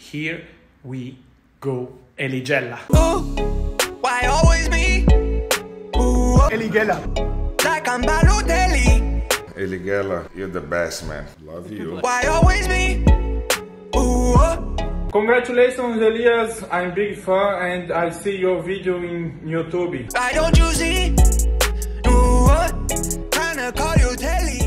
Here we go. Eligella. Why always me? Eligella. Like I'm Balotelli. Eligella, you're the best, man. Love you. Why always me? Congratulations, Elias. I'm big fan and I see your video in YouTube. Why don't you see? Tryna call you Telly.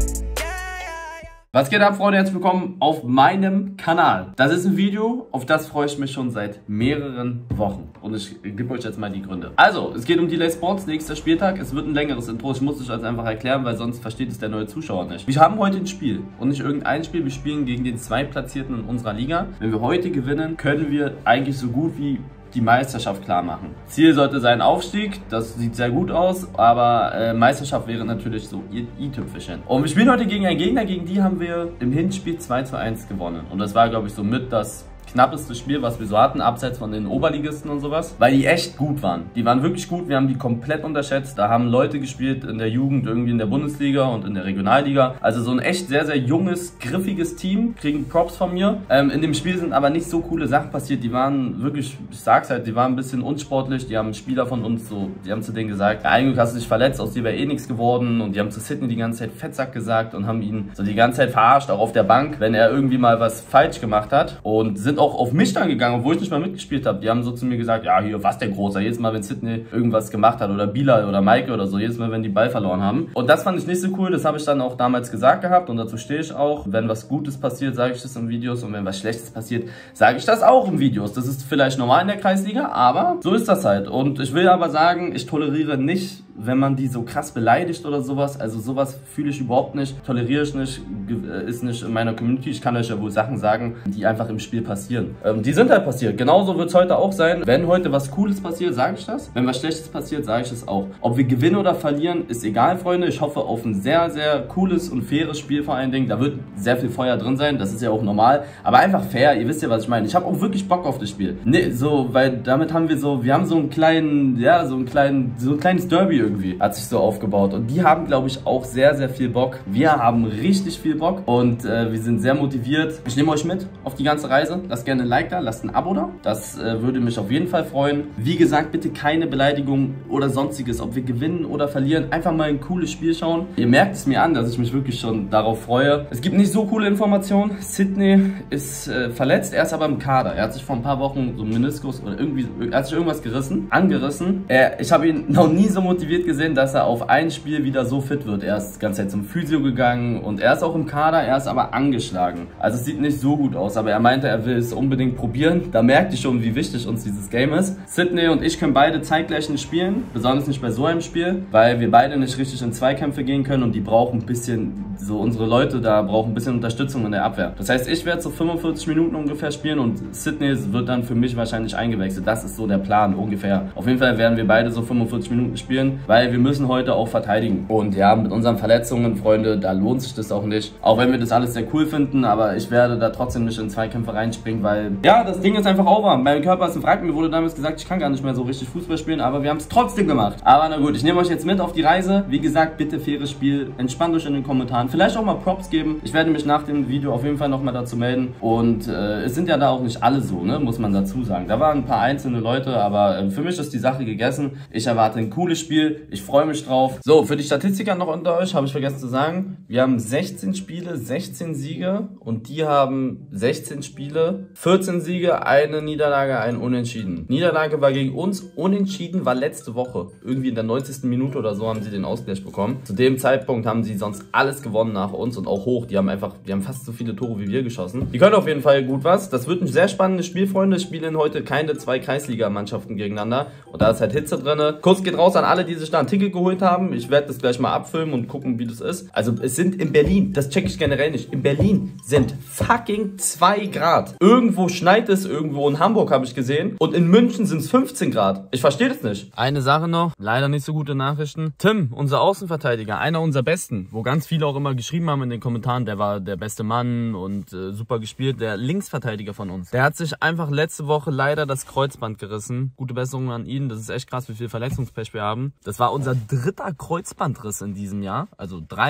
Was geht ab, Freunde? Herzlich willkommen auf meinem Kanal. Das ist ein Video, auf das freue ich mich schon seit mehreren Wochen. Und ich gebe euch jetzt mal die Gründe. Also, es geht um Delay Sports, nächster Spieltag. Es wird ein längeres Intro. Ich muss es euch einfach erklären, weil sonst versteht es der neue Zuschauer nicht. Wir haben heute ein Spiel und nicht irgendein Spiel. Wir spielen gegen den Zweitplatzierten in unserer Liga. Wenn wir heute gewinnen, können wir eigentlich so gut wie die Meisterschaft klar machen. Ziel sollte sein Aufstieg, das sieht sehr gut aus, aber Meisterschaft wäre natürlich so i-Tüpfelchen. Und wir spielen heute gegen einen Gegner, gegen die haben wir im Hinspiel 2:1 gewonnen. Und das war, glaube ich, so mit das knappeste Spiel, was wir so hatten, abseits von den Oberligisten und sowas, weil die echt gut waren. Die waren wirklich gut, wir haben die komplett unterschätzt. Da haben Leute gespielt in der Jugend, irgendwie in der Bundesliga und in der Regionalliga. Also so ein echt sehr, sehr junges, griffiges Team, kriegen Props von mir. In dem Spiel sind aber nicht so coole Sachen passiert. Die waren wirklich, ich sag's halt, die waren ein bisschen unsportlich. Die haben einen Spieler von uns so, die haben zu denen gesagt, ja, eigentlich hast du dich verletzt, aus dir wäre eh nichts geworden. Und die haben zu Sidney die ganze Zeit Fettsack gesagt und haben ihn so die ganze Zeit verarscht, auch auf der Bank, wenn er irgendwie mal was falsch gemacht hat. Und sind auch auf mich dann gegangen, obwohl ich nicht mal mitgespielt habe. Die haben so zu mir gesagt, ja, hier, was der Großer, jedes Mal, wenn Sidney irgendwas gemacht hat oder Bilal oder Maike oder so, jedes Mal, wenn die Ball verloren haben. Und das fand ich nicht so cool, das habe ich dann auch damals gesagt gehabt und dazu stehe ich auch. Wenn was Gutes passiert, sage ich das in Videos und wenn was Schlechtes passiert, sage ich das auch in Videos. Das ist vielleicht normal in der Kreisliga, aber so ist das halt. Und ich will aber sagen, ich toleriere nicht, wenn man die so krass beleidigt oder sowas. Also sowas fühle ich überhaupt nicht, toleriere ich nicht, ist nicht in meiner Community. Ich kann euch ja wohl Sachen sagen, die einfach im Spiel passieren. Die sind halt passiert. Genauso wird es heute auch sein. Wenn heute was Cooles passiert, sage ich das. Wenn was Schlechtes passiert, sage ich das auch. Ob wir gewinnen oder verlieren, ist egal, Freunde. Ich hoffe auf ein sehr, sehr cooles und faires Spiel vor allen Dingen. Da wird sehr viel Feuer drin sein. Das ist ja auch normal. Aber einfach fair. Ihr wisst ja, was ich meine. Ich habe auch wirklich Bock auf das Spiel. Nee, so, weil damit haben wir so, wir haben so einen kleinen, ja, so ein kleines Derby irgendwie hat sich so aufgebaut. Und die haben, glaube ich, auch sehr, sehr viel Bock. Wir haben richtig viel Bock und wir sind sehr motiviert. Ich nehme euch mit auf die ganze Reise. Lasst gerne ein Like da, lasst ein Abo da. Das würde mich auf jeden Fall freuen. Wie gesagt, bitte keine Beleidigung oder sonstiges, ob wir gewinnen oder verlieren. Einfach mal ein cooles Spiel schauen. Ihr merkt es mir an, dass ich mich wirklich schon darauf freue. Es gibt nicht so coole Informationen. Sidney ist verletzt, er ist aber im Kader. Er hat sich vor ein paar Wochen so einen Meniskus oder irgendwie, er hat sich irgendwas angerissen. Ich habe ihn noch nie so motiviert gesehen, dass er auf ein Spiel wieder so fit wird. Er ist die ganze Zeit zum Physio gegangen und er ist auch im Kader, er ist aber angeschlagen. Also es sieht nicht so gut aus, aber er meinte, er will es unbedingt probieren. Da merkt ihr schon, wie wichtig uns dieses Game ist. Sidney und ich können beide zeitgleich nicht spielen, besonders nicht bei so einem Spiel, weil wir beide nicht richtig in Zweikämpfe gehen können und die brauchen ein bisschen, so unsere Leute da brauchen ein bisschen Unterstützung in der Abwehr. Das heißt, ich werde so 45 Minuten ungefähr spielen und Sidney wird dann für mich wahrscheinlich eingewechselt. Das ist so der Plan ungefähr. Auf jeden Fall werden wir beide so 45 Minuten spielen, weil wir müssen heute auch verteidigen. Und ja, mit unseren Verletzungen, Freunde, da lohnt sich das auch nicht. Auch wenn wir das alles sehr cool finden, aber ich werde da trotzdem nicht in Zweikämpfe reinspringen, weil ja, das Ding ist einfach over. Mein Körper ist ein Wrack. Mir wurde damals gesagt, ich kann gar nicht mehr so richtig Fußball spielen, aber wir haben es trotzdem gemacht. Aber na gut, ich nehme euch jetzt mit auf die Reise. Wie gesagt, bitte faires Spiel. Entspannt euch in den Kommentaren. Vielleicht auch mal Props geben. Ich werde mich nach dem Video auf jeden Fall nochmal dazu melden. Und es sind ja da auch nicht alle so, ne, muss man dazu sagen. Da waren ein paar einzelne Leute, aber für mich ist die Sache gegessen. Ich erwarte ein cooles Spiel. Ich freue mich drauf. So, für die Statistiker noch unter euch, habe ich vergessen zu sagen, wir haben 16 Spiele, 16 Siege und die haben 16 Spiele, 14 Siege, eine Niederlage, ein Unentschieden. Niederlage war gegen uns, Unentschieden war letzte Woche. Irgendwie in der 90. Minute oder so haben sie den Ausgleich bekommen. Zu dem Zeitpunkt haben sie sonst alles gewonnen nach uns und auch hoch. Die haben fast so viele Tore wie wir geschossen. Die können auf jeden Fall gut was. Das wird ein sehr spannendes Spiel, Freunde. Es spielen heute keine zwei Kreisliga-Mannschaften gegeneinander und da ist halt Hitze drin. Kuss geht raus an alle, die sich da ein Ticket geholt haben. Ich werde das gleich mal abfilmen und gucken, wie das ist. Also es sind in Berlin, das check ich generell nicht, in Berlin sind fucking 2 Grad. Irgendwo schneit es, irgendwo in Hamburg habe ich gesehen und in München sind es 15 Grad. Ich verstehe das nicht. Eine Sache noch, leider nicht so gute Nachrichten. Tim, unser Außenverteidiger, einer unserer Besten, wo ganz viele auch immer geschrieben haben in den Kommentaren, der war der beste Mann und super gespielt, der Linksverteidiger von uns. Der hat sich einfach letzte Woche leider das Kreuzband gerissen. Gute Besserung an ihn, das ist echt krass, wie viel Verletzungspech wir haben. Das war unser 3. Kreuzbandriss in diesem Jahr, also 3 aus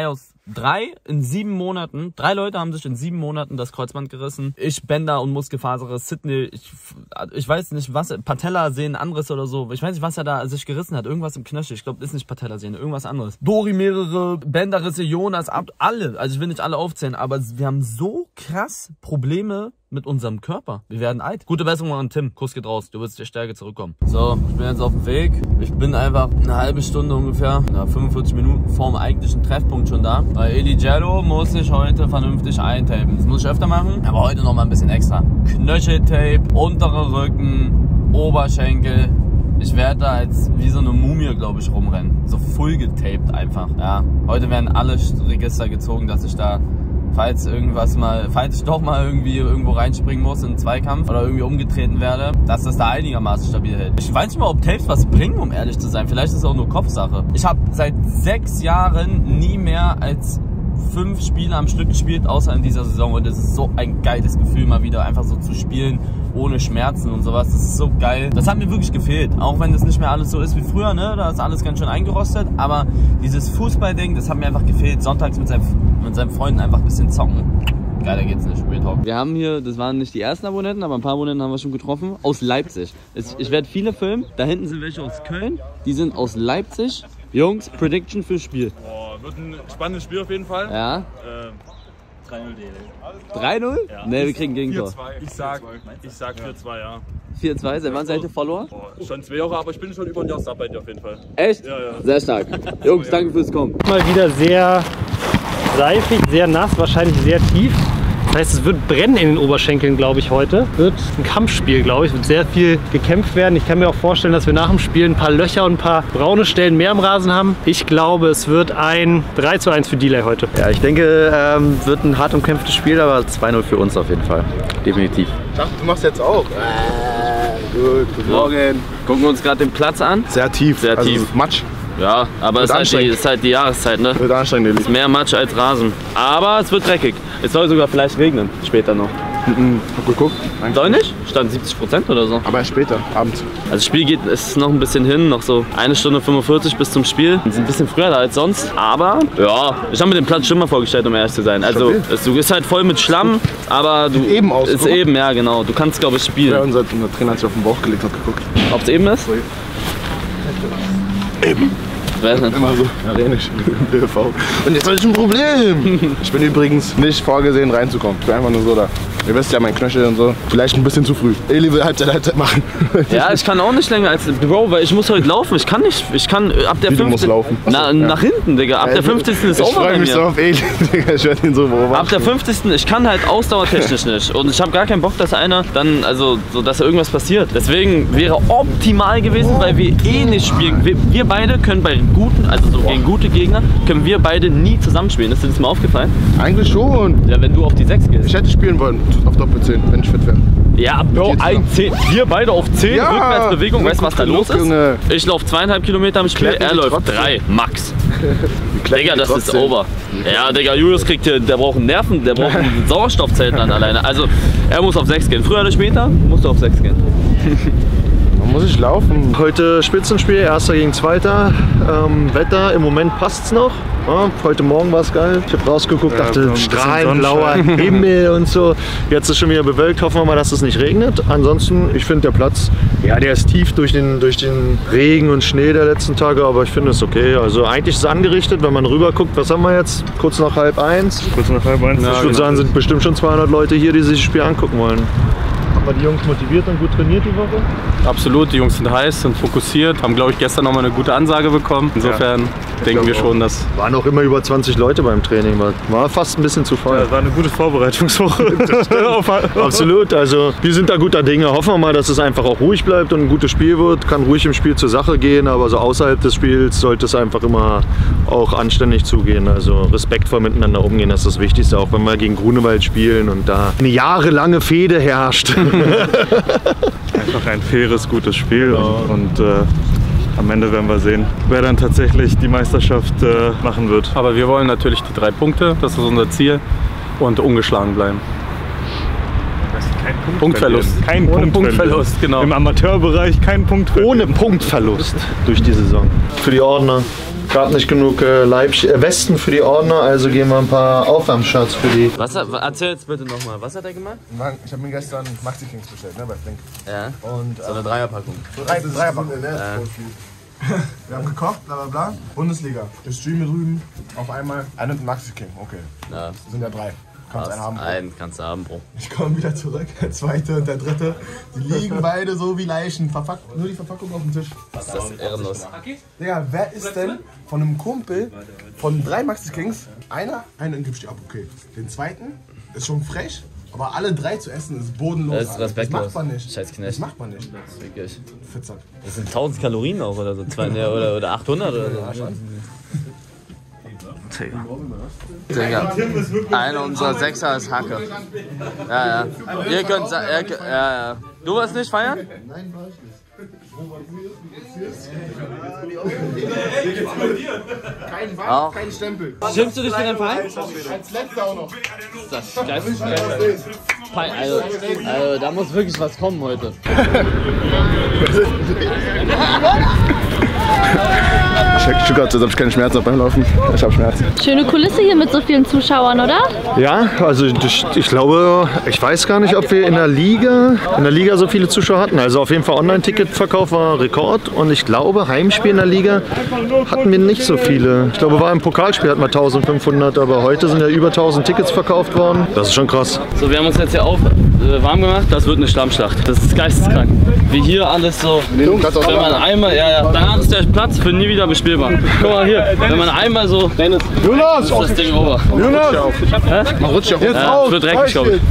3 Leute haben sich in 7 Monaten das Kreuzband gerissen. Ich Bänder und Muskelfaserriss, Sydney, ich weiß nicht was, Patellasehnenanriss oder so. Ich weiß nicht, was er da sich gerissen hat. Irgendwas im Knöchel. Ich glaube, das ist nicht Patellasehne, irgendwas anderes. Dori mehrere Bänderrisse, Jonas, alle. Also ich will nicht alle aufzählen, aber wir haben so krass Probleme mit unserem Körper. Wir werden alt. Gute Besserung an Tim. Kuss geht raus. Du wirst der Stärke zurückkommen. So, ich bin jetzt auf dem Weg. Ich bin einfach eine halbe Stunde ungefähr, 45 Minuten vorm eigentlichen Treffpunkt schon da. Weil Eli Jello muss sich heute vernünftig eintapen. Das muss ich öfter machen, aber heute noch mal ein bisschen extra. Knöcheltape, untere Rücken, Oberschenkel. Ich werde da als wie so eine Mumie, glaube ich, rumrennen. So full getaped einfach. Ja, heute werden alle Register gezogen, dass ich da, falls ich doch mal irgendwo reinspringen muss in einen Zweikampf oder irgendwie umgetreten werde, dass das da einigermaßen stabil hält. Ich weiß nicht mal, ob Tapes was bringen, um ehrlich zu sein. Vielleicht ist es auch nur Kopfsache. Ich habe seit 6 Jahren nie mehr als 5 Spiele am Stück gespielt, außer in dieser Saison. Und es ist so ein geiles Gefühl, mal wieder einfach so zu spielen, ohne Schmerzen und sowas. Das ist so geil. Das hat mir wirklich gefehlt. Auch wenn das nicht mehr alles so ist wie früher, ne? Da ist alles ganz schön eingerostet. Aber dieses Fußballding, das hat mir einfach gefehlt. Sonntags mit seinen Freunden einfach ein bisschen zocken. Geiler geht's nicht, Real Talk. Wir haben hier, das waren nicht die ersten Abonnenten, aber ein paar Abonnenten haben wir schon getroffen, aus Leipzig. Ich werde viele filmen. Da hinten sind welche aus Köln. Die sind aus Leipzig. Jungs, Prediction fürs Spiel. Boah, wird ein spannendes Spiel auf jeden Fall. Ja. 3-0 3-0? Ja. Ne, wir kriegen Gegentor. 4-2. Ich sag 4-2, ja. 4-2, seit wann seid ihr Follower? Boah, schon 2 Jahre, aber ich bin schon über ein Jahr Sub bei dir auf jeden Fall. Echt? Ja, ja. Sehr stark. Jungs, danke fürs Kommen. Mal wieder sehr seifig, sehr nass, wahrscheinlich sehr tief. Das heißt, es wird brennen in den Oberschenkeln, glaube ich, heute. Wird ein Kampfspiel, glaube ich. Wird sehr viel gekämpft werden. Ich kann mir auch vorstellen, dass wir nach dem Spiel ein paar Löcher und ein paar braune Stellen mehr im Rasen haben. Ich glaube, es wird ein 3:1 für Delay heute. Ja, ich denke, wird ein hart umkämpftes Spiel, aber 2-0 für uns auf jeden Fall. Definitiv. Ich dachte, du machst jetzt auch. Guten Morgen. Gucken wir uns gerade den Platz an. Sehr tief. Sehr tief. Also Matsch. Ja, aber es ist halt die Jahreszeit, ne? Wird anstrengend. Es ist mehr Matsch als Rasen. Aber es wird dreckig. Es soll sogar vielleicht regnen, später noch. Hab geguckt. Soll nicht? Stand 70% oder so. Aber erst später, abends. Also das Spiel ist noch ein bisschen hin, noch so 1 Stunde 45 bis zum Spiel. Wir sind ein bisschen früher da als sonst, aber ja, ich habe mir den Platz schon mal vorgestellt, um ehrlich zu sein. Also es ist halt voll mit Schlamm, aber du eben aus. Ist eben, ja genau. Du kannst, glaube ich, spielen. Ja, unser Trainer hat sich auf den Bauch gelegt, hat geguckt. Ob es eben ist? Eben. Wer ist denn? Immer so. Ja, Renisch. Und jetzt habe ich ein Problem. Ich bin übrigens nicht vorgesehen reinzukommen. Ich bin einfach nur so da. Ihr wisst ja, mein Knöchel und so. Vielleicht ein bisschen zu früh. Eli will Halbzeit machen. Ja, ich kann auch nicht länger als Bro, weil ich muss heute laufen. Ich kann nicht. Ich kann ab der 15. musst laufen? Nach hinten, Digga. Ab der 50. ist over bei mir. Ich freue mich so auf Eli, Digga. Ich werde ihn so beobachten. Ab der 50. Ich kann halt ausdauertechnisch nicht. Und ich habe gar keinen Bock, dass einer dann, also so, dass irgendwas passiert. Deswegen wäre optimal gewesen, weil wir eh nicht spielen. Wir beide können bei guten, also so gegen gute Gegner, können wir beide nie zusammenspielen. Ist dir das mal aufgefallen? Eigentlich schon. Ja, wenn du auf die 6 gehst. Ich hätte spielen wollen auf Doppel 10, wenn ich fit wäre. Ja, Bro, 10. Wir beide auf 10, ja, Rückwärtsbewegung. Weißt du, was da los ist? Junge. Ich laufe 2,5 Kilometer am Spiel, er läuft 3, max. Digga, das ist over. Ja, Digga, Julius kriegt hier, der braucht einen Nerven, der braucht ein Sauerstoffzelt dann alleine. Also, er muss auf 6 gehen. Früher oder später musst du auf 6 gehen. Da muss ich laufen. Heute Spitzenspiel, 1. gegen 2. Wetter, im Moment passt es noch. Ja, heute Morgen war es geil. Ich habe rausgeguckt, dachte, strahlend blauer Himmel und so. Jetzt ist schon wieder bewölkt, hoffen wir mal, dass es nicht regnet. Ansonsten, ich finde der Platz, ja, der ist tief durch den Regen und Schnee der letzten Tage, aber ich finde es okay. Also eigentlich ist es angerichtet, wenn man rüber guckt, was haben wir jetzt? Kurz nach 12:30. Kurz nach 12:30. Ja, ich würde sagen, sind bestimmt schon 200 Leute hier, die sich das Spiel angucken wollen. Haben wir die Jungs motiviert und gut trainiert die Woche? Absolut, die Jungs sind heiß, sind fokussiert, haben, glaube ich, gestern noch mal eine gute Ansage bekommen. Insofern denken wir schon, dass... Waren auch immer über 20 Leute beim Training, war fast ein bisschen zu voll. Ja, war eine gute Vorbereitungswoche. Absolut, also wir sind da guter Dinge. Hoffen wir mal, dass es einfach auch ruhig bleibt und ein gutes Spiel wird. Kann ruhig im Spiel zur Sache gehen, aber so außerhalb des Spiels sollte es einfach immer auch anständig zugehen. Also respektvoll miteinander umgehen, das ist das Wichtigste, auch wenn wir gegen Grunewald spielen und da eine jahrelange Fehde herrscht. Einfach ein faires, gutes Spiel und am Ende werden wir sehen, wer dann tatsächlich die Meisterschaft machen wird. Aber wir wollen natürlich die 3 Punkte, das ist unser Ziel, und ungeschlagen bleiben. Kein Punktverlust. Kein Punktverlust, genau. Im Amateurbereich kein Punktverlust. Ohne Punktverlust durch die Saison. Für die Ordner. Gab nicht genug Westen für die Ordner, also gehen wir ein paar Aufwärmshirts für die. Erzähl jetzt bitte nochmal, was hat er gemacht? Ich habe mir gestern Maxi Kings bestellt, ne, bei Flink. Ja. Und, so eine Dreierpackung. Dreierpackung, ne? Wir haben gekocht, bla bla bla. Bundesliga. Ich streame drüben. Auf einmal. Einer nimmt Maxi King, okay. Ja. Das sind ja 3. Kannst einen haben, Bro. Einen kannst du haben, Bro. Ich komme wieder zurück, der zweite und der dritte. Die liegen beide so wie Leichen. Nur die Verpackung auf dem Tisch. Was ist das ehrenlos? Digga, wer ist denn von einem Kumpel von 3 Maxi Kings einen gibst du ab, okay. Den zweiten ist schon frech, aber alle 3 zu essen ist bodenlos. Das ist respektlos. Das macht man nicht. Scheiß Knecht. Das macht man nicht. Wirklich. Fitzsack. Das sind 1000 Kalorien auch oder so. Oder 800 oder so. Digga. Einer unserer Sechser ist Hacke. Ja, ja. Ihr könnt ja. Du warst nicht feiern? Nein, war ich nicht. Kein Wand, kein Stempel. Schimpfst du dich für den Verein? Als letzter auch noch. Das ist geil. Also, da muss wirklich was kommen heute. Ich tue gerade, als ob ich keine Schmerzen habe beim Laufen. Ich habe Schmerzen. Schöne Kulisse hier mit so vielen Zuschauern, oder? Ja, also ich glaube, ich weiß gar nicht, ob wir in der Liga so viele Zuschauer hatten. Also auf jeden Fall Online-Ticketverkauf war Rekord und ich glaube, Heimspiel in der Liga hatten wir nicht so viele. Ich glaube, war im Pokalspiel hatten wir 1500, aber heute sind ja über 1000 Tickets verkauft worden. Das ist schon krass. So, wir haben uns jetzt hier warm gemacht. Das wird eine Schlammschlacht. Das ist geisteskrank. Wie hier alles so. Wenn man einmal, dann ist der Platz für nie wieder bespielbar. Guck mal hier, wenn man einmal so, Dennis, Jonas, ist das Ding over. Jonas, mach rutsch auf. Jetzt raus. Wird dreckig, glaube ich.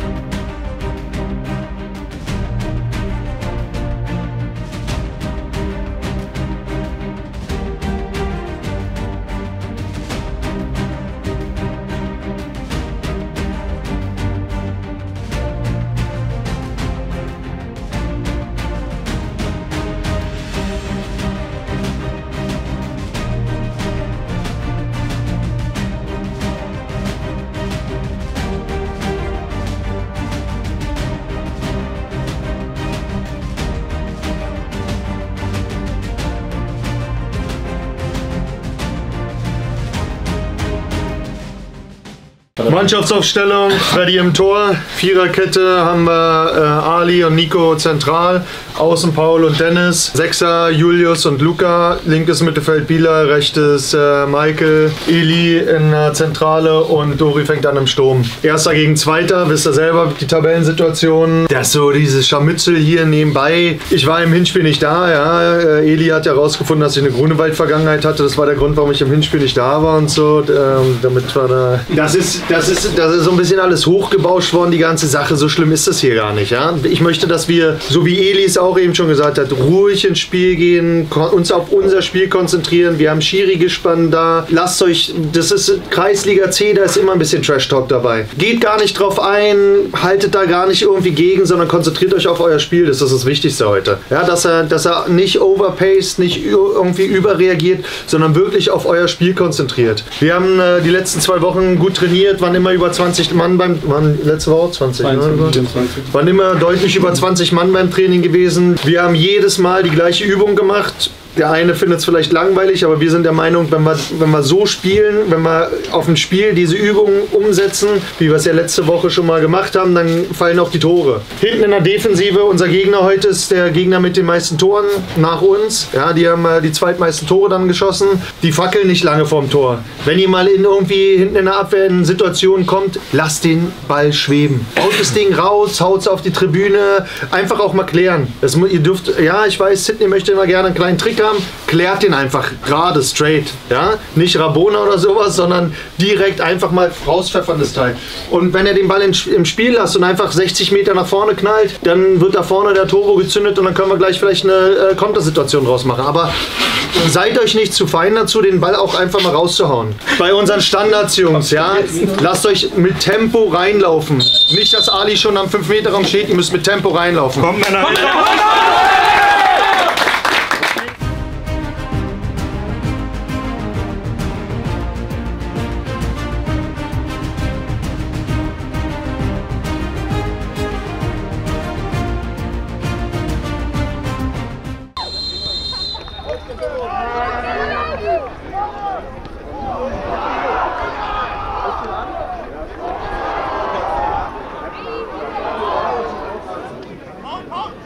Mannschaftsaufstellung, Freddy im Tor, Viererkette haben wir Ali und Nico zentral, außen Paul und Dennis, Sechser Julius und Luca, linkes Mittelfeld Bila, rechtes Michael, Eli in der Zentrale und Dori fängt an im Sturm. Erster gegen Zweiter, wisst ihr selber die Tabellensituation. Das ist so dieses Scharmützel hier nebenbei. Ich war im Hinspiel nicht da, ja. Eli hat ja rausgefunden, dass ich eine Grunewald-Vergangenheit hatte. Das war der Grund, warum ich im Hinspiel nicht da war und so. Damit war da. Das ist so ein bisschen alles hochgebauscht worden, die ganze Sache. So schlimm ist das hier gar nicht, ja. Ich möchte, dass wir, so wie Eli es auch eben schon gesagt hat, ruhig ins Spiel gehen, uns auf unser Spiel konzentrieren. Wir haben Schiri-Gespann da. Lasst euch, das ist Kreisliga C, da ist immer ein bisschen Trash-Talk dabei. Geht gar nicht drauf ein, haltet da gar nicht irgendwie gegen, sondern konzentriert euch auf euer Spiel. Das ist das Wichtigste heute. Ja, dass er nicht overpaced, nicht irgendwie überreagiert, sondern wirklich auf euer Spiel konzentriert. Wir haben die letzten 2 Wochen gut trainiert, waren immer über 20 Mann letzte Woche 20, 22, waren immer deutlich über 20 Mann beim Training gewesen. Wir haben jedes Mal die gleiche Übung gemacht. Der eine findet es vielleicht langweilig, aber wir sind der Meinung, wenn wir so spielen, wenn wir auf dem Spiel diese Übungen umsetzen, wie wir es ja letzte Woche schon mal gemacht haben, dann fallen auch die Tore. Hinten in der Defensive, unser Gegner heute ist der Gegner mit den meisten Toren nach uns. Ja, die haben die zweitmeisten Tore dann geschossen. Die fackeln nicht lange vorm Tor. Wenn ihr mal irgendwie hinten in der Abwehr in Situationen kommt, lasst den Ball schweben. Haut das Ding raus, haut es auf die Tribüne. Einfach auch mal klären. Ihr dürft, ja, ich weiß, Sidney möchte immer gerne einen kleinen Trick haben, klärt den einfach gerade, straight. Ja? Nicht Rabona oder sowas, sondern direkt einfach mal rauspfeffern das Teil. Und wenn er den Ball im Spiel lasst und einfach 60 Meter nach vorne knallt, dann wird da vorne der Turbo gezündet und dann können wir gleich vielleicht eine Kontersituation draus machen. Aber seid euch nicht zu fein dazu, den Ball auch einfach mal rauszuhauen. Bei unseren Standards, Jungs, ja, lasst euch mit Tempo reinlaufen. Nicht, dass Ali schon am 5-Meter-Raum steht, ihr müsst mit Tempo reinlaufen. Komm, Männer!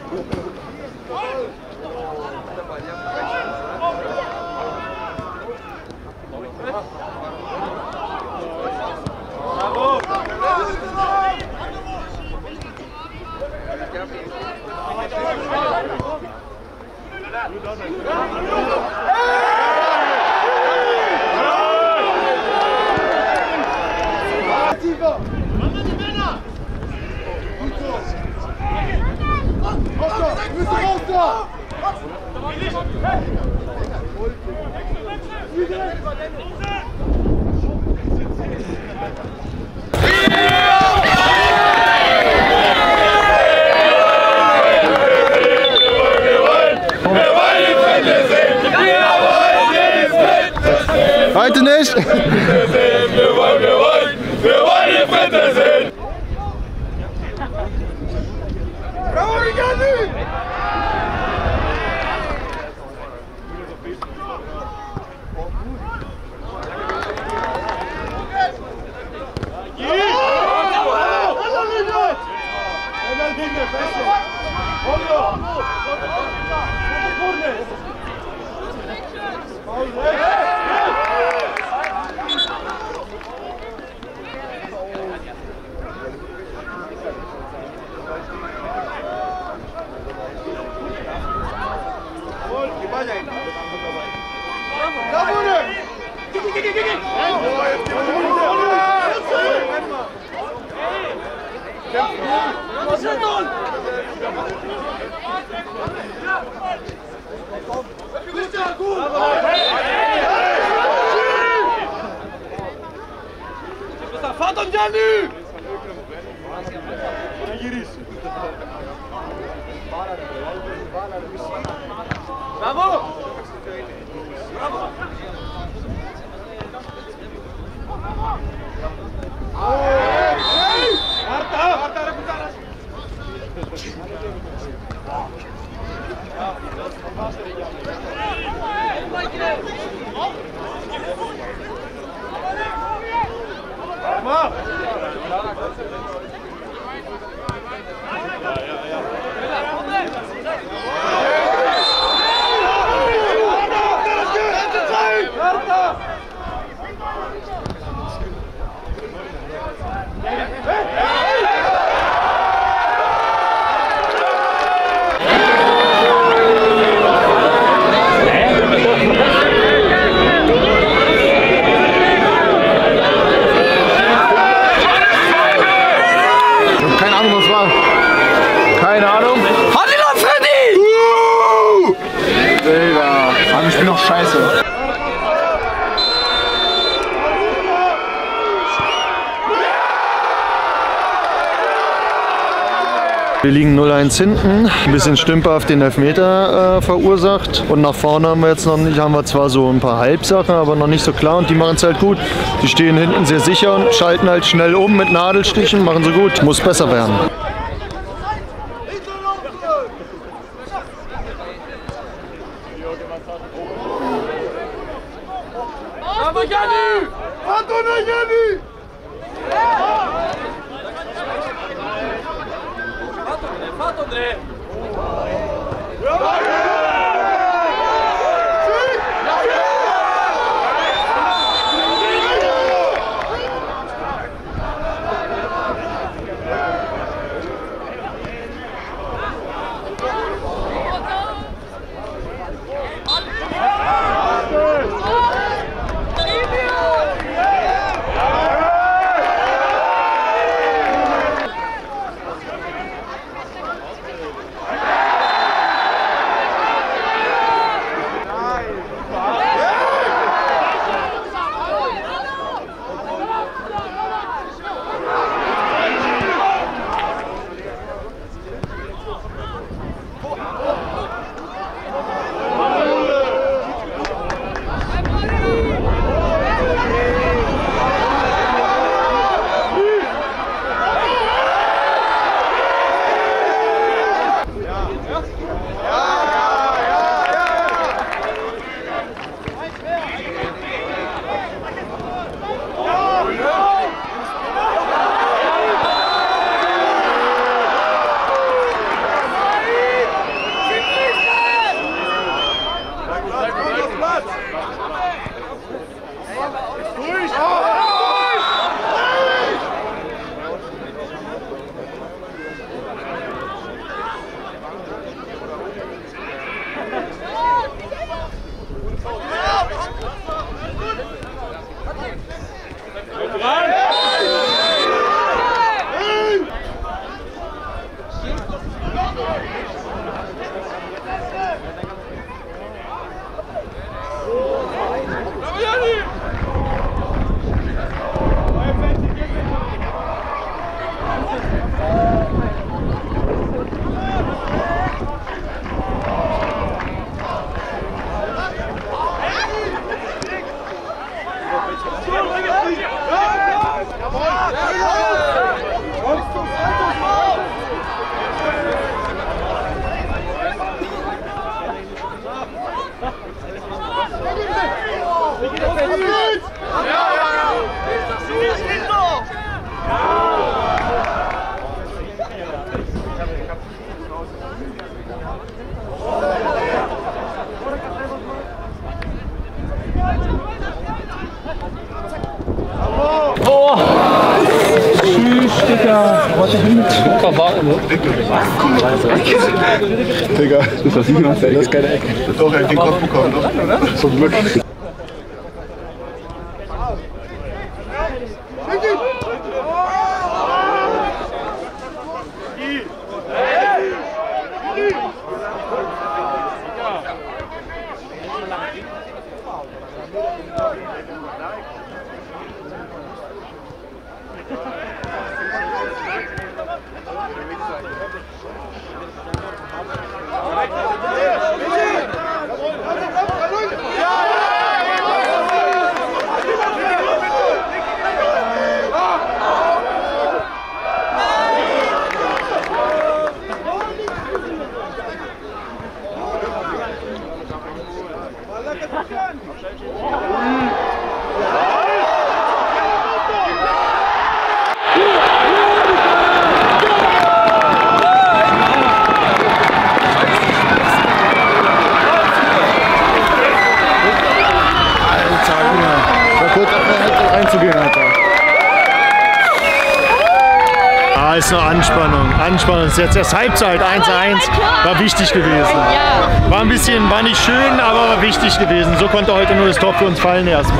Heute nicht! Wir wollen die Fette sehen! Bravo, Rigani! Fahrt und Gianni! Bravo! Bravo! Keine Ahnung. Hallila Freddy! Digga, aber ich bin doch scheiße. Wir liegen 0-1 hinten, ein bisschen stümperhaft den Elfmeter verursacht und nach vorne haben wir jetzt noch nicht, haben wir zwar so ein paar Halbsachen, aber noch nicht so klar und die machen es halt gut. Die stehen hinten sehr sicher und schalten halt schnell um mit Nadelstichen, machen sie gut, muss besser werden. Bravo Gianni! Antonio Gianni! Fatto Andrea! Digga, das war 7 Das ist keine Ecke. Doch, er hat den Kopf bekommen, oder? Zum Glück. Ist noch Anspannung. Anspannung. Ist jetzt erst Halbzeit 1:1. War wichtig gewesen. War ein bisschen, war nicht schön, aber war wichtig gewesen. So konnte heute nur das Tor für uns fallen erstmal.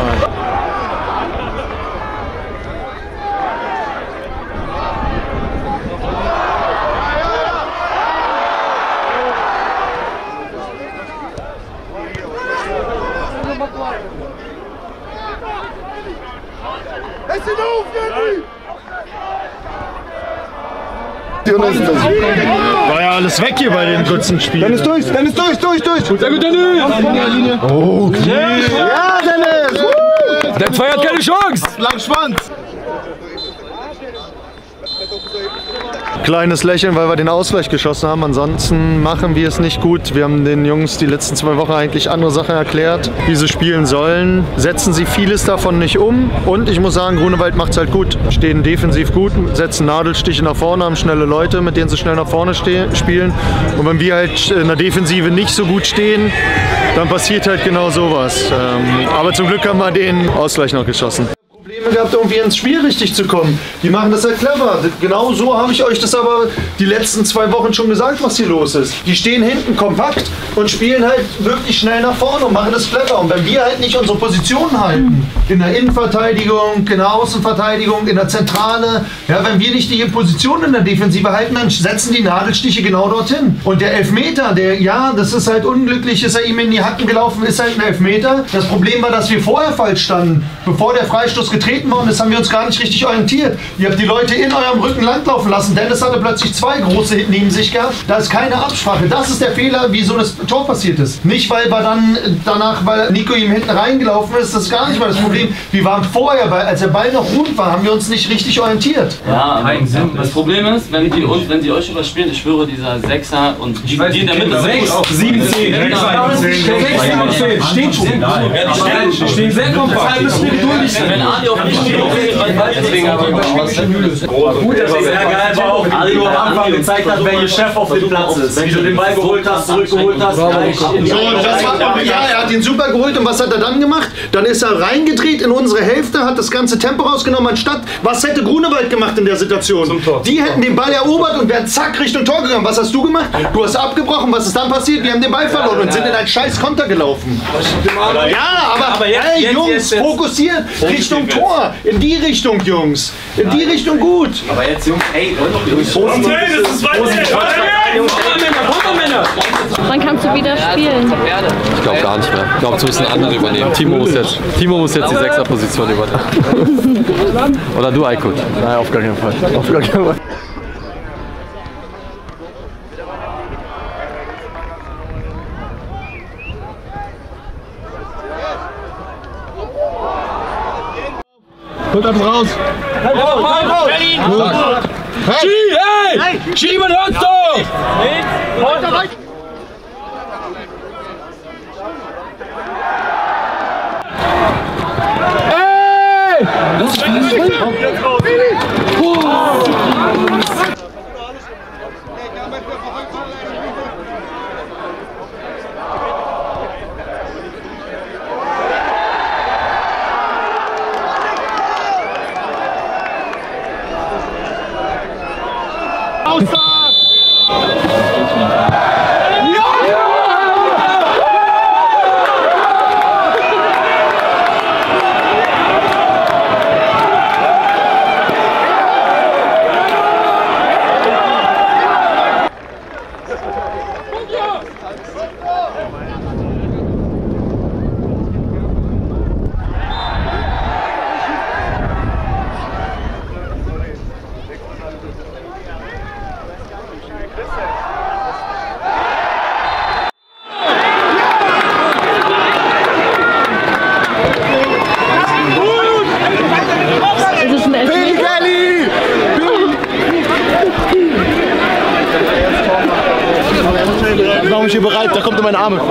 War ja alles weg hier bei den kurzen Spielen. Dennis durch! Sehr gut, Dennis! Oh, okay. Ja, Dennis! Der 2 hat keine Chance! Lang Schwanz! Kleines Lächeln, weil wir den Ausgleich geschossen haben. Ansonsten machen wir es nicht gut. Wir haben den Jungs die letzten 2 Wochen eigentlich andere Sachen erklärt, wie sie spielen sollen. Setzen sie vieles davon nicht um. Und ich muss sagen, Grunewald macht es halt gut. Stehen defensiv gut, setzen Nadelstiche nach vorne, haben schnelle Leute, mit denen sie schnell nach vorne spielen. Und wenn wir halt in der Defensive nicht so gut stehen, dann passiert halt genau sowas. Aber zum Glück haben wir den Ausgleich noch geschossen. Probleme gehabt, irgendwie ins Spiel richtig zu kommen. Die machen das halt clever. Genau so habe ich euch das aber die letzten 2 Wochen schon gesagt, was hier los ist. Die stehen hinten kompakt und spielen halt wirklich schnell nach vorne und machen das clever. Und wenn wir halt nicht unsere Positionen halten, in der Innenverteidigung, in der Außenverteidigung, in der Zentrale, ja, wenn wir nicht die Position in der Defensive halten, dann setzen die Nadelstiche genau dorthin. Und der Elfmeter, ja, das ist halt unglücklich, ist er ihm in die Hacken gelaufen, ist halt ein Elfmeter. Das Problem war, dass wir vorher falsch standen. Bevor der Freistoß getreten worden ist, haben wir uns gar nicht richtig orientiert. Ihr habt die Leute in eurem Rücken langlaufen lassen. Dennis hatte plötzlich 2 große neben sich gehabt. Da ist keine Absprache. Das ist der Fehler, wie so das Tor passiert ist. Nicht, weil wir dann danach, weil Nico ihm hinten reingelaufen ist, das ist gar nicht mal das Problem. Wir waren vorher, als der Ball noch rund war, haben wir uns nicht richtig orientiert. Ja, das Problem ist, wenn sie euch überspielen, ich schwöre, dieser Sechser und die in der Mitte 6, 7, 10, 10, steht schon. Stehen sehr kompakt. Wenn Adi auch nicht steht, deswegen aber gut, dass es sehr geil war, auch Adi am Anfang gezeigt hat, wer hier Chef auf dem Platz ist. Wie du den Ball geholt hast, zurückgeholt hast. Ja, er hat ihn super geholt und was hat er dann gemacht? Dann ist er reingedreht in unsere Hälfte, hat das ganze Tempo rausgenommen anstatt. Was hätte Grunewald gemacht in der Situation? Die hätten den Ball erobert und wären zack Richtung Tor gegangen. Was hast du gemacht? Du hast abgebrochen. Was ist dann passiert? Wir haben den Ball verloren und sind in einen scheiß Konter gelaufen. Ja, aber ey, Jungs, fokussiert Richtung Tor. vor! In die Richtung, Jungs! In die Richtung gut! Aber jetzt, Jungs, ey, Jungs, Wann kannst du wieder spielen? Ich glaube gar nicht mehr. Ich glaube, es müssen andere übernehmen. Timo muss jetzt die 6er-Position übernehmen. Oder du, Aykut? Nein, auf gar keinen Fall. Auf gar keinen Fall. Holt alles raus! Berlin! Hey! Schieben uns doch! Ey! Das ist Ich mache mich hier bereit, da kommt in meine Arme.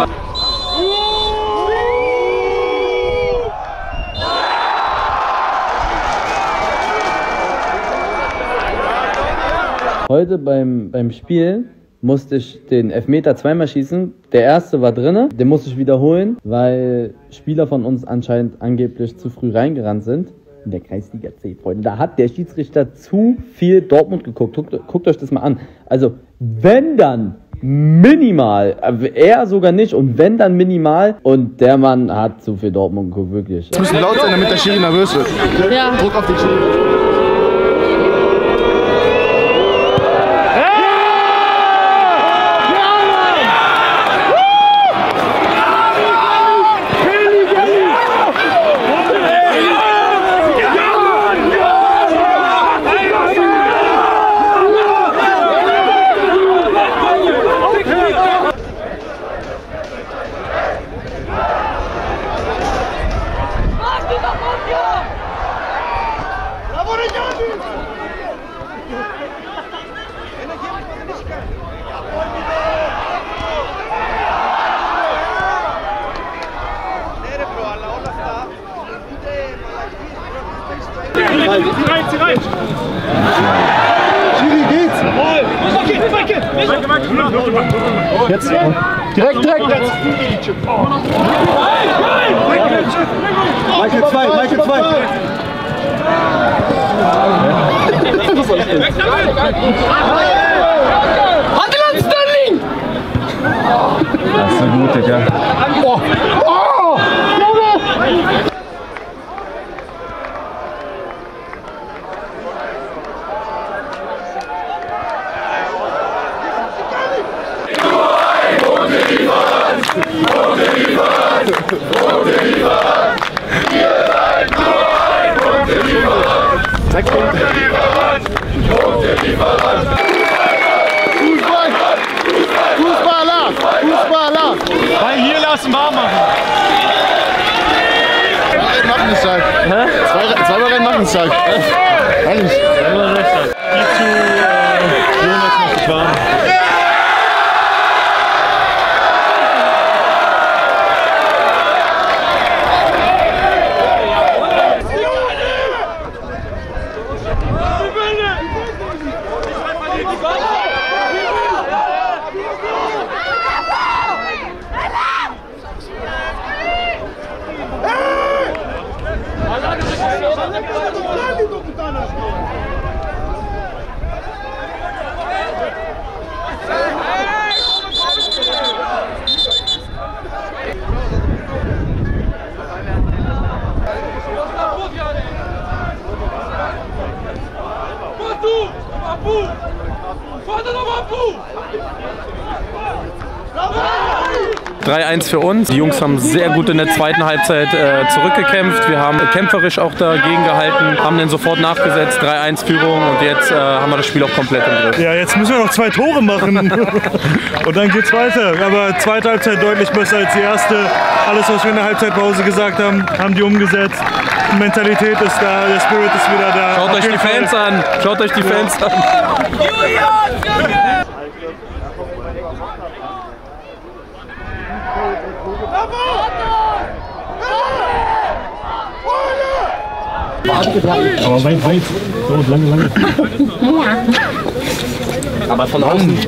Heute beim Spiel musste ich den Elfmeter zweimal schießen. Der erste war drinne, den musste ich wiederholen, weil Spieler von uns anscheinend angeblich zu früh reingerannt sind. In der Kreisliga C, Freunde. Da hat der Schiedsrichter zu viel Dortmund geguckt. Guckt euch das mal an. Also, wenn dann minimal, er sogar nicht, und wenn dann minimal, und der Mann hat zu viel Dortmund geguckt, wirklich. Es muss laut sein, damit der Schiri nervös wird. Ja. Druck auf den Schiri. Schiri, geht's! Jetzt! Direkt! Michael 2! Handel Sterling! Das ist eine gute, ja. Fußballer! Weil hier lassen warm machen. Rennen machen es stark. Zweimal Rennen machen es stark. Ehrlich. Geh zu Jonas, mach dich warm. 3-1 für uns. Die Jungs haben sehr gut in der zweiten Halbzeit zurückgekämpft. Wir haben kämpferisch auch dagegen gehalten, haben dann sofort nachgesetzt, 3-1 Führung und jetzt haben wir das Spiel auch komplett im Griff. Ja, jetzt müssen wir noch 2 Tore machen und dann geht's weiter. Aber zweite Halbzeit deutlich besser als die erste. Alles, was wir in der Halbzeitpause gesagt haben, haben die umgesetzt. Die Mentalität ist da, der Spirit ist wieder da. Schaut euch die Fans an, schaut euch die Fans an. Aber weit. So, lange. Aber von außen.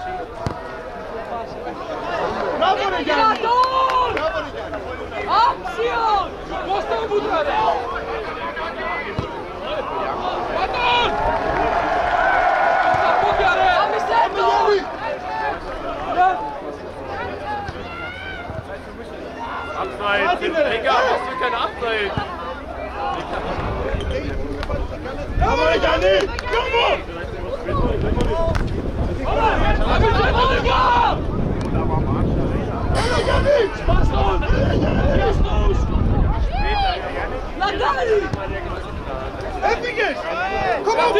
Abseits, Digga, hast du keine Abseits? Aber ich nicht! Komm auf,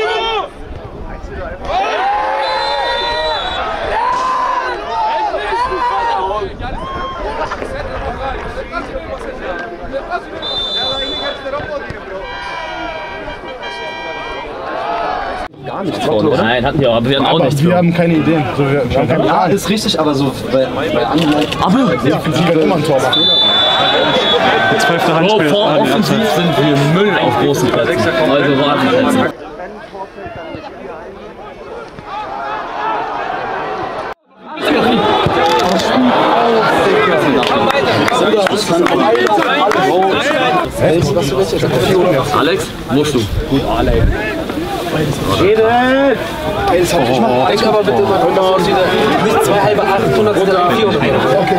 Gar nichts vorne, oder? Nein, hatten wir auch, aber wir hatten auch nichts. Wir haben keine Ideen. So, wir haben keine Ja, ist richtig, aber so bei anderen. Aber sie werden immer ein Tor machen. Das 12. Handspiel. Vor offensiv sind wir Müll auf großen Plätzen. Also warten jetzt. Alex, musst du. Gut, Alex. Ey, das hab ich mal. Denk aber bitte mal nicht 2 halbe 800 oder 400. Okay.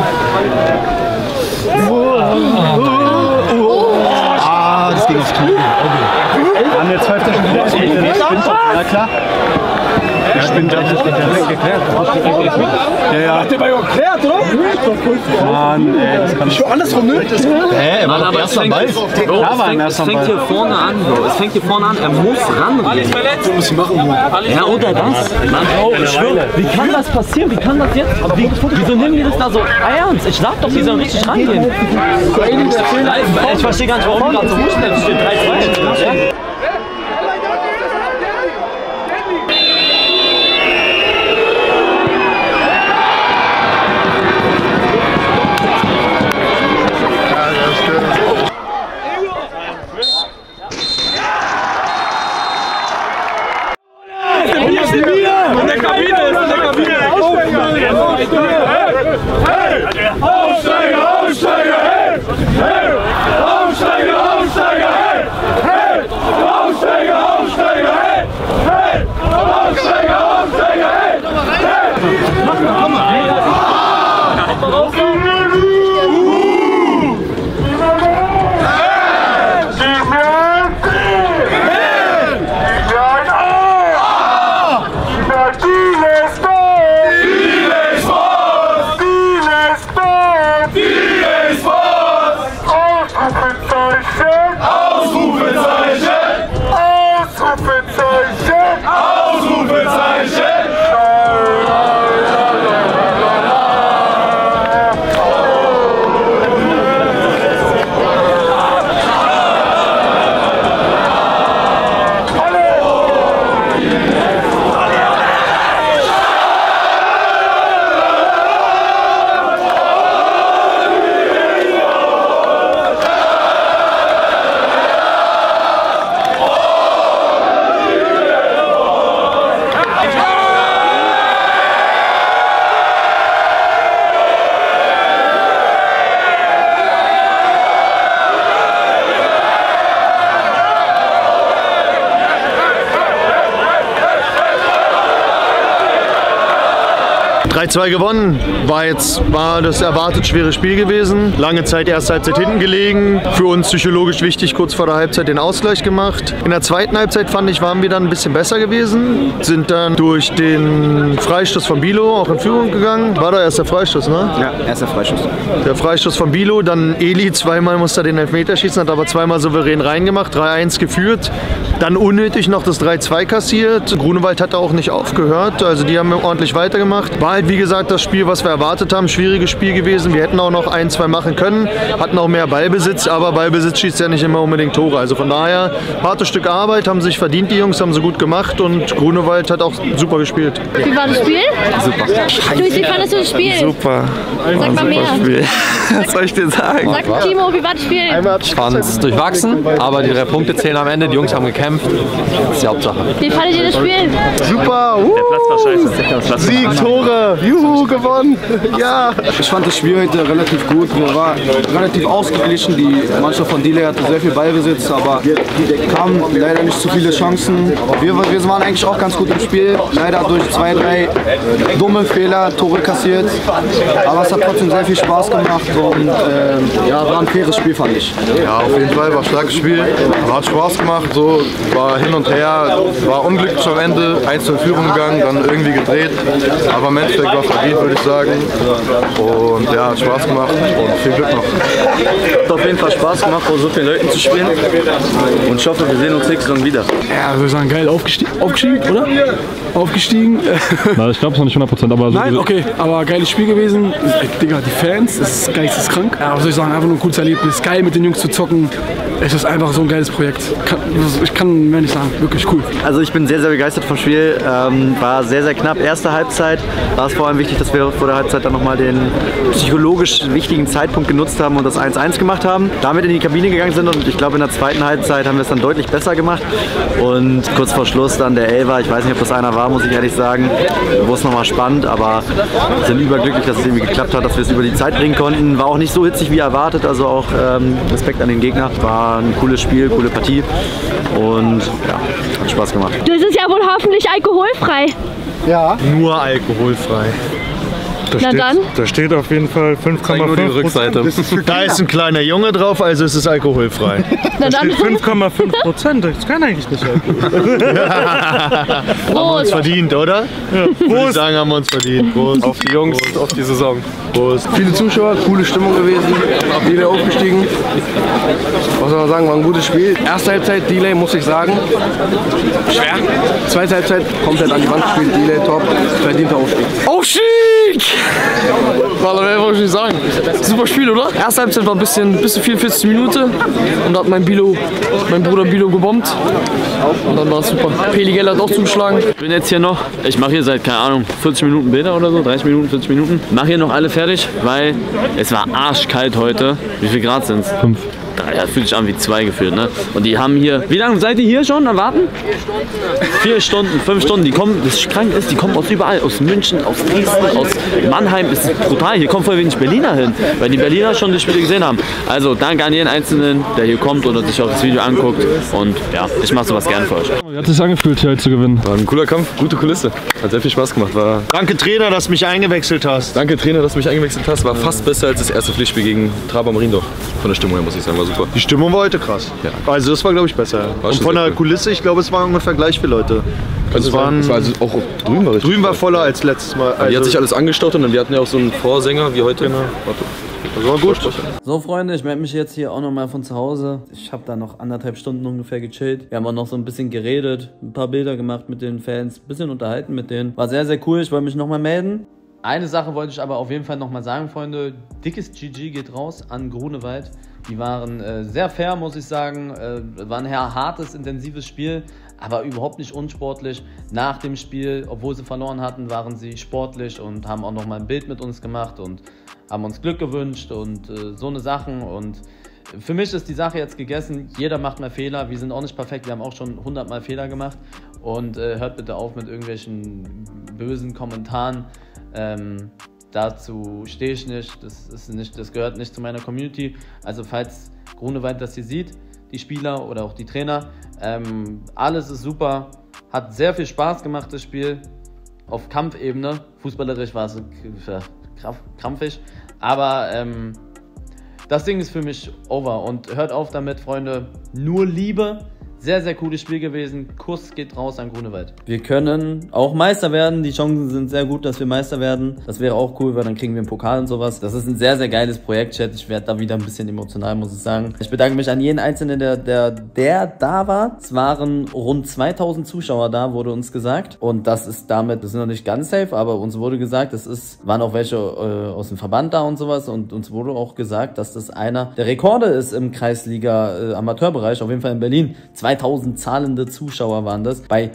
Ah, das ging aufs Knie. Okay. Haben wir 12. Spiel. Ja, klar. Der spinnt doch. Das ist geklärt. Ja. Hat der bei euch geklärt, oder? Mann, ey, das kann ich. Andersrum, ne? Hä, Mann, aber es fängt hier vorne an, Bro. Es fängt hier vorne an. Er muss ranrennen. Du musst sie machen, Junge. Ja, oder das? Mann, Bro, ich schwöre. Wie kann das passieren? Wie kann das jetzt? Wieso nehmen die das da so ernst? Ich sag doch, die sollen richtig rangehen. Ich verstehe gar nicht, warum die gerade so hochstellen. Es steht 3-2. In der Kabine! Aufsteiger! 3-2 gewonnen. War das erwartet schwere Spiel gewesen. Lange Zeit erste Halbzeit hinten gelegen. Für uns psychologisch wichtig, kurz vor der Halbzeit den Ausgleich gemacht. In der zweiten Halbzeit, fand ich, waren wir dann ein bisschen besser gewesen. Sind dann durch den Freistoß von Bilo auch in Führung gegangen. War da erst der Freistoß, ne? Ja, erster Freistoß. Der Freistoß von Bilo, dann Eli, zweimal musste er den Elfmeter schießen, hat aber zweimal souverän reingemacht, 3-1 geführt. Dann unnötig noch das 3-2 kassiert. Grunewald hat auch nicht aufgehört, also die haben ordentlich weitergemacht. War halt wie gesagt das Spiel, was wir erwartet haben, schwieriges Spiel gewesen. Wir hätten auch noch 1-2 machen können, hatten auch mehr Ballbesitz, aber Ballbesitz schießt ja nicht immer unbedingt Tore. Also von daher, hartes Stück Arbeit, haben sich verdient die Jungs, haben sie gut gemacht und Grunewald hat auch super gespielt. Wie war das Spiel? Super. Luis, wie fandest du das Spiel? Super. Sag mal mehr. Was soll ich dir sagen? Sag Timo, wie war das Spiel? Ich fand es durchwachsen, aber die 3 Punkte zählen am Ende. Die Jungs haben gekämpft. Das ist die Hauptsache. Wie fandet ihr das Spiel? Super! Der Platz war scheiße. Sieg, Tore! Juhu, gewonnen! Ja! Ich fand das Spiel heute relativ gut. Wir waren relativ ausgeglichen. Die Mannschaft von Delay hatte sehr viel Ballbesitz, aber kamen leider nicht zu viele Chancen. Wir waren eigentlich auch ganz gut im Spiel. Leider durch 2, 3 dumme Fehler Tore kassiert. Aber es hat trotzdem sehr viel Spaß gemacht und ja, war ein faires Spiel, fand ich. Ja, auf jeden Fall, war ein starkes Spiel. Hat Spaß gemacht, so, war hin und her, war unglücklich am Ende, 1 in Führung gegangen, dann irgendwie gedreht. Aber im Endeffekt war verdient, würde ich sagen. Und ja, hat Spaß gemacht und viel Glück noch. Hat auf jeden Fall Spaß gemacht, vor so vielen Leuten zu spielen. Und ich hoffe, wir sehen uns nächste Saison wieder. Ja, würde ich sagen, geil aufgestiegen, oder? Aufgestiegen. Na, ich glaube es noch nicht 100%, aber so. Nein, okay, aber geiles Spiel gewesen. Digga, die Fans, das ist geisteskrank. Ja, was soll ich sagen, einfach nur ein cooles Erlebnis. Geil mit den Jungs zu zocken. Es ist einfach so ein geiles Projekt. Ich kann mehr nicht sagen, wirklich cool. Also ich bin sehr, sehr begeistert vom Spiel. War sehr, sehr knapp. Erste Halbzeit war es vor allem wichtig, dass wir vor der Halbzeit dann nochmal den psychologisch wichtigen Zeitpunkt genutzt haben und das 1-1 gemacht haben. Damit in die Kabine gegangen sind und ich glaube in der zweiten Halbzeit haben wir es dann deutlich besser gemacht. Und kurz vor Schluss dann der Elfer, ich weiß nicht, ob das einer war, muss ich ehrlich sagen, wurde es nochmal spannend, aber wir sind überglücklich, dass es irgendwie geklappt hat, dass wir es über die Zeit bringen konnten. War auch nicht so hitzig wie erwartet, also auch Respekt an den Gegner. War ein cooles Spiel, coole Partie und ja, hat Spaß gemacht. Das ist ja wohl hoffentlich alkoholfrei. Ja. Nur alkoholfrei. Da steht auf jeden Fall 5,5%. Da ist ein kleiner Junge drauf, also ist es alkoholfrei. Na dann. 5,5%, das kann eigentlich nicht sein. Haben wir uns verdient, oder? Ja. Würde ich sagen, haben wir uns verdient. Prost. Auf die Jungs, Prost. Auf die Saison. Prost. Viele Zuschauer, coole Stimmung gewesen, wieder aufgestiegen. Was soll man sagen, war ein gutes Spiel. Erste Halbzeit, Delay, muss ich sagen. Schwer. Zweite Halbzeit, komplett an die Wand gespielt, Delay top, verdienter Aufstieg. Aufstieg! Was soll ich sagen? Super Spiel, oder? Erste Halbzeit war ein bisschen viel, 40 Minuten. Und da hat mein Bruder Bilo gebombt. Und dann war es super. Peligel hat auch zugeschlagen. Ich bin jetzt hier noch, ich mache hier seit, keine Ahnung, 40 Minuten Bilder oder so, 30 Minuten, 40 Minuten. Mache hier noch alle fertig, weil es war arschkalt heute. Wie viel Grad sind es? 5. Ja, fühlt sich an wie 2 gefühlt, ne? Und die haben hier, wie lange seid ihr hier schon am Warten? 4 Stunden, 5 Stunden, die kommen, das krank ist, die kommen aus überall, aus München, aus Dresden, aus Mannheim, das ist brutal, hier kommen voll wenig Berliner hin, weil die Berliner schon das Spiel gesehen haben. Also danke an jeden Einzelnen, der hier kommt und sich auch das Video anguckt und ja, ich mache sowas gerne für euch. Wie hat es sich angefühlt, hier heute zu gewinnen? War ein cooler Kampf, gute Kulisse, hat sehr viel Spaß gemacht. Danke Trainer, dass du mich eingewechselt hast. Danke Trainer, dass du mich eingewechselt hast, war fast besser als das erste Pflichtspiel gegen Trabant-Mariendorf. Von der Stimmung her muss ich sagen, war super. Die Stimmung war heute krass. Ja. Also das war glaube ich besser. Und von der Kulisse, ich glaube es waren ungefähr gleich viele Leute. Es war also auch drüben war richtig. Drüben war voller als letztes Mal. Also die hat sich alles angestaut und wir hatten ja auch so einen Vorsänger wie heute. Genau. Das war gut. So Freunde, ich melde mich jetzt hier auch nochmal von zu Hause. Ich habe da noch 1,5 Stunden ungefähr gechillt. Wir haben auch noch so ein bisschen geredet, ein paar Bilder gemacht mit den Fans, ein bisschen unterhalten mit denen. War sehr, sehr cool, ich wollte mich nochmal melden. Eine Sache wollte ich aber auf jeden Fall nochmal sagen, Freunde. Dickes GG geht raus an Grunewald. Die waren sehr fair, muss ich sagen. War ein hartes, intensives Spiel, aber überhaupt nicht unsportlich. Nach dem Spiel, obwohl sie verloren hatten, waren sie sportlich und haben auch nochmal ein Bild mit uns gemacht und haben uns Glück gewünscht und so eine Sachen. Und für mich ist die Sache jetzt gegessen. Jeder macht mal Fehler. Wir sind auch nicht perfekt. Wir haben auch schon 100 Mal Fehler gemacht. Und hört bitte auf mit irgendwelchen bösen Kommentaren. Dazu stehe ich nicht. Das gehört nicht zu meiner Community. Also falls Grunewald das hier sieht, die Spieler oder auch die Trainer, alles ist super. Hat sehr viel Spaß gemacht, das Spiel. auf Kampfebene. Fußballerisch war es krampfig. Aber das Ding ist für mich over. Und hört auf damit, Freunde. Nur Liebe. Sehr, sehr cooles Spiel gewesen. Kuss geht raus an Grunewald. Wir können auch Meister werden. Die Chancen sind sehr gut, dass wir Meister werden. Das wäre auch cool, weil dann kriegen wir einen Pokal und sowas. Das ist ein sehr, sehr geiles Projekt, Chat. Ich werde da wieder ein bisschen emotional, muss ich sagen. Ich bedanke mich an jeden Einzelnen, der da war. Es waren rund 2000 Zuschauer da, wurde uns gesagt. Und das ist noch nicht ganz safe, aber uns wurde gesagt, waren auch welche aus dem Verband da und sowas. Und uns wurde auch gesagt, dass das einer der Rekorde ist im Kreisliga-Amateurbereich, auf jeden Fall in Berlin. 2000 zahlende Zuschauer waren das. Bei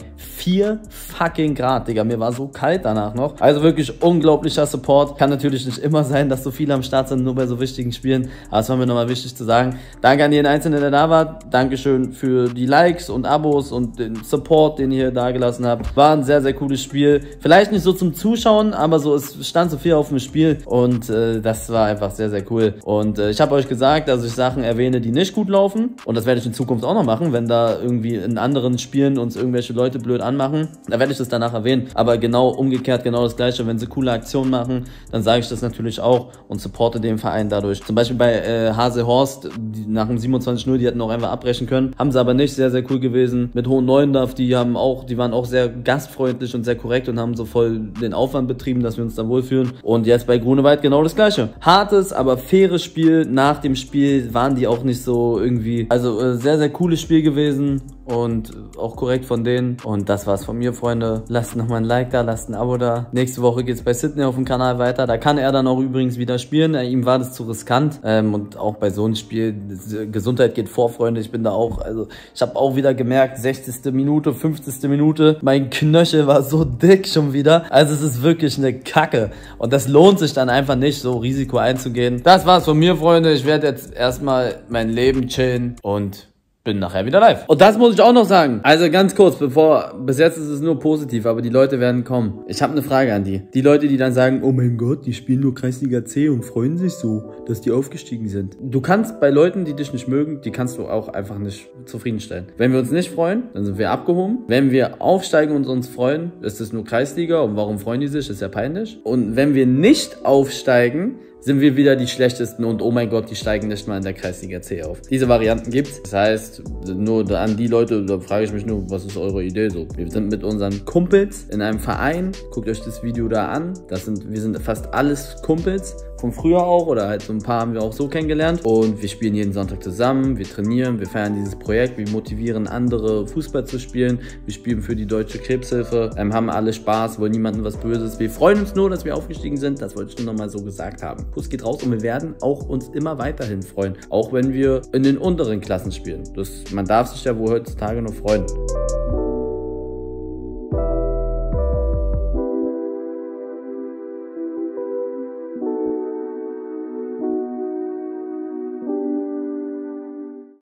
4 fucking Grad, Digga. Mir war so kalt danach noch. Also wirklich unglaublicher Support. Kann natürlich nicht immer sein, dass so viele am Start sind, nur bei so wichtigen Spielen. Aber es war mir nochmal wichtig zu sagen. Danke an jeden Einzelnen, der da war. Dankeschön für die Likes und Abos und den Support, den ihr hier dagelassen habt. War ein sehr, sehr cooles Spiel. Vielleicht nicht so zum Zuschauen, aber so, es stand so viel auf dem Spiel. Und das war einfach sehr, sehr cool. Und ich habe euch gesagt, dass ich Sachen erwähne, die nicht gut laufen. Und das werde ich in Zukunft auch noch machen, wenn da irgendwie in anderen Spielen uns irgendwelche Leute blöd anmachen, da werde ich das danach erwähnen, aber genau umgekehrt, genau das Gleiche, wenn sie coole Aktionen machen, dann sage ich das natürlich auch und supporte den Verein dadurch. Zum Beispiel bei Hasehorst, nach dem 27-0, die hätten auch einfach abbrechen können, haben sie aber nicht, sehr, sehr cool gewesen. Mit Hohen Neuendorf, die waren auch sehr gastfreundlich und sehr korrekt und haben so voll den Aufwand betrieben, dass wir uns da wohlfühlen. Und jetzt bei Grunewald genau das Gleiche. Hartes, aber faires Spiel. Nach dem Spiel waren die auch nicht so irgendwie, also sehr, sehr cooles Spiel gewesen und auch korrekt von denen. Und das war's von mir, Freunde. Lasst nochmal ein Like da, lasst ein Abo da. Nächste Woche geht's bei Sydney auf dem Kanal weiter. Da kann er dann auch übrigens wieder spielen. Ihm war das zu riskant. Und auch bei so einem Spiel, Gesundheit geht vor, Freunde. Ich bin da auch, also ich habe auch wieder gemerkt, 60. Minute, 50. Minute, mein Knöchel war so dick schon wieder. Also es ist wirklich eine Kacke. Und das lohnt sich dann einfach nicht, so Risiko einzugehen. Das war's von mir, Freunde. Ich werde jetzt erstmal mein Leben chillen und bin nachher wieder live. Und das muss ich auch noch sagen. Also ganz kurz, bis jetzt ist es nur positiv, aber die Leute werden kommen. Ich habe eine Frage an die. Die Leute, die dann sagen, oh mein Gott, die spielen nur Kreisliga C und freuen sich so, dass die aufgestiegen sind. Du kannst bei Leuten, die dich nicht mögen, die kannst du auch einfach nicht zufriedenstellen. Wenn wir uns nicht freuen, dann sind wir abgehoben. Wenn wir aufsteigen und uns freuen, ist es nur Kreisliga. Und warum freuen die sich? Ist ja peinlich. Und wenn wir nicht aufsteigen, sind wir wieder die Schlechtesten und oh mein Gott, die steigen nicht mal in der Kreisliga C auf. Diese Varianten gibt's. Das heißt, nur an die Leute, da frage ich mich nur, was ist eure Idee so? Wir sind mit unseren Kumpels in einem Verein. Guckt euch das Video da an. Wir sind fast alles Kumpels. Von früher auch oder halt so ein paar haben wir auch so kennengelernt. Und wir spielen jeden Sonntag zusammen, wir trainieren, wir feiern dieses Projekt, wir motivieren andere Fußball zu spielen. Wir spielen für die Deutsche Krebshilfe, haben alle Spaß, wollen niemandem was Böses. Wir freuen uns nur, dass wir aufgestiegen sind. Das wollte ich nur nochmal so gesagt haben. Kuss geht raus und wir werden auch uns immer weiterhin freuen. Auch wenn wir in den unteren Klassen spielen. Man darf sich ja wohl heutzutage noch freuen.